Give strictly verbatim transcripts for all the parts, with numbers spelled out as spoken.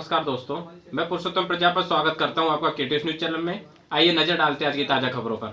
नमस्कार दोस्तों, मैं पुरुषोत्तम प्रजापति स्वागत करता हूं आपका केटीएस न्यूज चैनल में। आइए नजर डालते हैं आज की ताजा खबरों पर।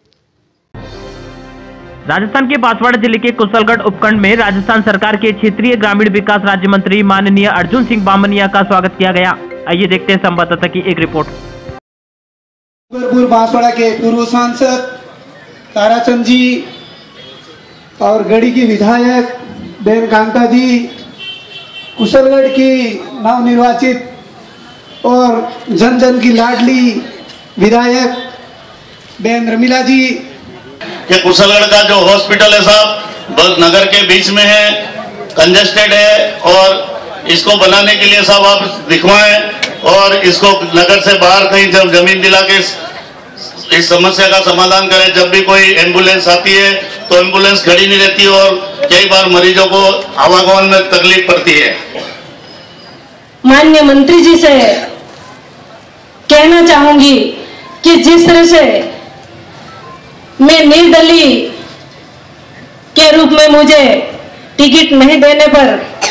राजस्थान के बांसवाड़ा जिले के कुशलगढ़ उपखंड में राजस्थान सरकार के क्षेत्रीय ग्रामीण विकास राज्य मंत्री माननीय अर्जुन सिंह बामनिया का स्वागत किया गया। आइए देखते हैं संवाददाता की एक रिपोर्ट। बांसवाड़ा के पूर्व सांसद ताराचंद जी और गढ़ी की विधायक बेन कांता जी, कुशलगढ़ की नवनिर्वाचित और जन जन की लाडली विधायक बेन रमीला जी। कि कुशलगढ़ का जो हॉस्पिटल है साहब नगर के बीच में है, कंजेस्टेड है, और इसको बनाने के लिए साहब आप दिखवाएं और इसको नगर से बाहर कहीं जब जमीन दिला के इस, इस समस्या का समाधान करें। जब भी कोई एम्बुलेंस आती है तो एम्बुलेंस खड़ी नहीं रहती और कई बार मरीजों को आवागमन में तकलीफ पड़ती है। माननीय मंत्री जी से कहना चाहूंगी कि जिस तरह से मैं निर्दलीय के रूप में मुझे टिकट नहीं देने पर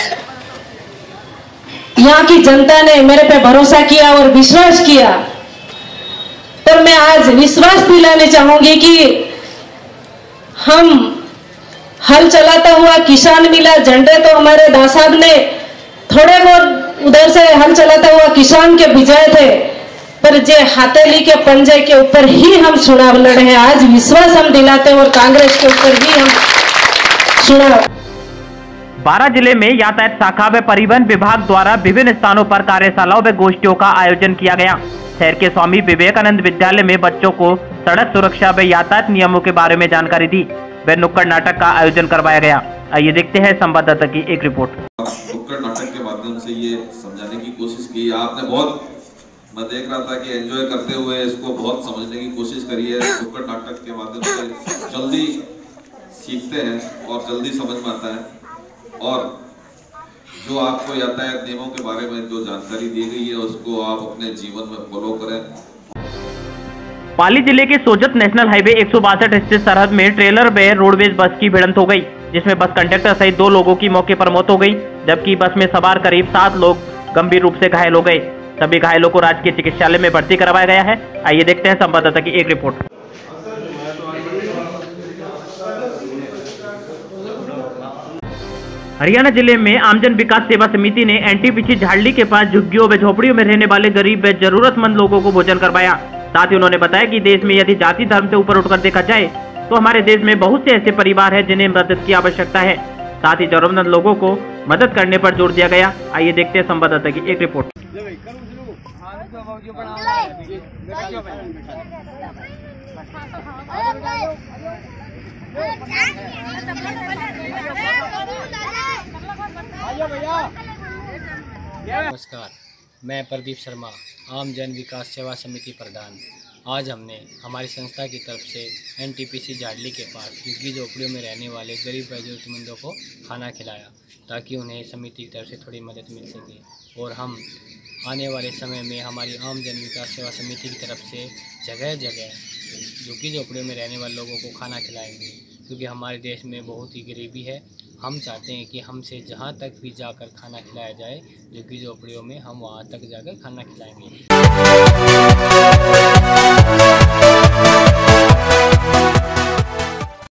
यहाँ की जनता ने मेरे पे भरोसा किया और विश्वास किया, पर मैं आज विश्वास दिलाने चाहूंगी कि हम हल चलाता हुआ किसान मिला झंडे तो हमारे दास साहब ने थोड़े बहुत उधर से हल चलाता हुआ किसान के विजय थे, पर जे हथेली के पंजे के ऊपर ही हम चुनाव लड़े हैं। आज विश्वास हम दिलाते हैं और कांग्रेस के ऊपर ही हम चुनाव। बारां जिले में यातायात शाखा व परिवहन विभाग द्वारा विभिन्न स्थानों पर कार्यशालाओं व गोष्ठियों का आयोजन किया गया। शहर के स्वामी विवेकानंद विद्यालय में बच्चों को सड़क सुरक्षा व यातायात नियमों के बारे में जानकारी दी व नुक्कड़ नाटक का आयोजन करवाया गया। आइए देखते हैं संवाददाता की एक रिपोर्ट। नुक्कड़ नाटक के माध्यम से ये समझाने की कोशिश की आपने, बहुत मैं देख रहा था कि एंजॉय करते हुए इसको बहुत समझने की कोशिश करी है। नुक्कड़ नाटक के माध्यम से जल्दी सीखते हैं और जल्दी समझ में आता है, और जो आपको यातायात नियमों के बारे में जो जानकारी दी गई है उसको आप अपने जीवन में फॉलो करें। पाली जिले के सोजत नेशनल हाईवे एक सौ बासठ स्थित सरहद में ट्रेलर व रोडवेज बस की भिड़ंत हो गई, जिसमें बस कंडक्टर सहित दो लोगों की मौके पर मौत हो गई, जबकि बस में सवार करीब सात लोग गंभीर रूप से घायल हो गए। सभी घायलों को राजकीय चिकित्सालय में भर्ती करवाया गया है। आइए देखते हैं संवाददाता की एक रिपोर्ट। हरियाणा जिले में आमजन विकास सेवा समिति ने एनटीपीसी झाड़ली के पास झुग्गियों व झोपड़ियों में रहने वाले गरीब व जरूरतमंद लोगों को भोजन करवाया। साथ ही उन्होंने बताया कि देश में यदि जाति धर्म से ऊपर उठकर देखा जाए तो हमारे देश में बहुत से ऐसे परिवार हैं जिन्हें मदद की आवश्यकता है। साथ ही जरूरतमंद लोगों को मदद करने पर जोर दिया गया। आइए देखते हैं संवाददाता की एक रिपोर्ट। नमस्कार, मैं प्रदीप शर्मा, आम जन विकास सेवा समिति प्रधान। आज हमने हमारी संस्था की तरफ से एनटीपीसी झाड़ली के पास झुग्गी झोपड़ियों में रहने वाले गरीब व जरूरतमंदों को खाना खिलाया, ताकि उन्हें समिति की तरफ से थोड़ी मदद मिल सके। और हम आने वाले समय में हमारी आम जन विकास सेवा समिति की तरफ से जगह जगह झुग्गी झोपड़ियों में रहने वाले लोगों को खाना खिलाएंगे, क्योंकि हमारे देश में बहुत ही गरीबी है। हम चाहते हैं कि हमसे जहां तक भी जाकर खाना खिलाया जाए झुग्गी झोपड़ियों में, हम वहां तक जाकर खाना खिलाएंगे।